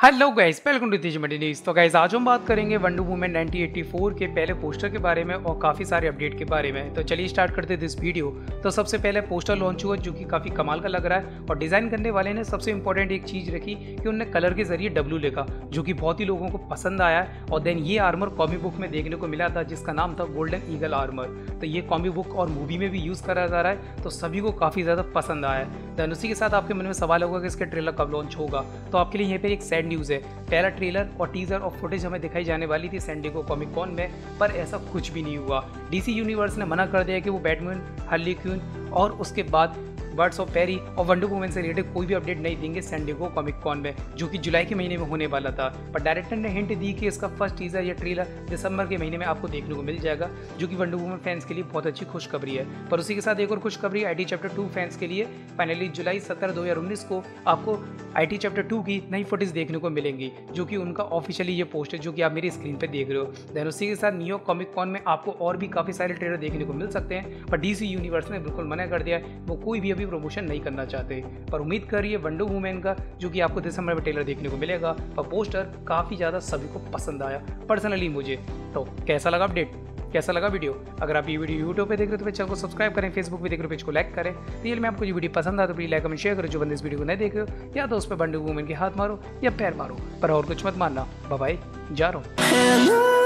Hello guys, welcome to Tej मडी news. तो guys आज हम बात करेंगे वंडर वुमन 1984 के पहले पोस्टर के बारे में और काफ़ी सारे अपडेट के बारे में। तो चलिए स्टार्ट करते हैं दिस वीडियो। तो सबसे पहले पोस्टर लॉन्च हुआ जो कि काफ़ी कमाल का लग रहा है और डिज़ाइन करने वाले ने सबसे इंपॉर्टेंट एक चीज़ रखी कि उन्होंने कलर के जरिए W लिखा, जो कि बहुत ही लोगों को पसंद आया है। और देन ये आर्मर कॉमिक बुक में देखने को मिला था जिसका नाम था गोल्डन ईगल आर्मर। तो ये कॉमिक बुक और मूवी में भी यूज़ करा जा रहा है, तो सभी को काफ़ी ज़्यादा पसंद आया है। देन उसी के साथ आपके मन में सवाल होगा कि इसका ट्रेलर कब लॉन्च होगा। तो आपके लिए यहाँ पे एक सैड न्यूज़ है। पहला ट्रेलर और टीजर और फुटेज हमें दिखाई जाने वाली थी सैन डिएगो कॉमिक कॉन में, पर ऐसा कुछ भी नहीं हुआ। डीसी यूनिवर्स ने मना कर दिया कि वो बैटमैन, हार्ली क्विन और उसके बाद बर्ड्स ऑफ पेरी और वंडर वुमन से रिलेटेड कोई भी अपडेट नहीं देंगे सैन डिएगो कॉमिक कॉन में, जो कि जुलाई के महीने में होने वाला था। पर डायरेक्टर ने हिंट दी कि इसका फर्स्ट टीजर या ट्रेलर दिसंबर के महीने में आपको देखने को मिल जाएगा, जो कि वंडर वुमन फैंस के लिए बहुत अच्छी खुशखबरी है। पर उसी के साथ एक और खुशखबरी आईटी चैप्टर 2 फैंस के लिए। फाइनली जुलाई 17, 2019 को आपको आईटी चैप्टर 2 की नई फुटेज देखने को मिलेंगी, जो कि उनका ऑफिशियली ये पोस्ट है जो कि आप मेरी स्क्रीन पर देख रहे हो। देन उसी के साथ न्यूयॉर्क कॉमिक कॉन में आपको और भी काफ़ी सारे ट्रेलर देखने को मिल सकते हैं, पर डीसी यूनिवर्स ने बिल्कुल मना कर दिया है, वो कोई भी अभी प्रमोशन नहीं करना चाहते। पर उम्मीद करिए वंडर वुमन का, जो कि आपको दिसंबर में ट्रेलर देखने को मिलेगा। और पोस्टर काफ़ी ज़्यादा सभी को पसंद आया, पर्सनली मुझे। तो कैसा लगा अपडेट, कैसा लगा वीडियो? अगर आप ये वीडियो यूट्यूब पे देख रहे हो तो चैनल को सब्सक्राइब करें, फेसबुक पे देख रहे हो पेज को लाइक करें। रियल में आपको ये वीडियो पसंद आए तो प्लीज लाइक कमेंट शेयर करो। जो बंदे इस वीडियो को नहीं देख रहे हो या तो उस पर वंडर वुमन के हाथ मारो या पैर मारो, पर और कुछ मत मारना। बाय बाय, जा रहा हूँ।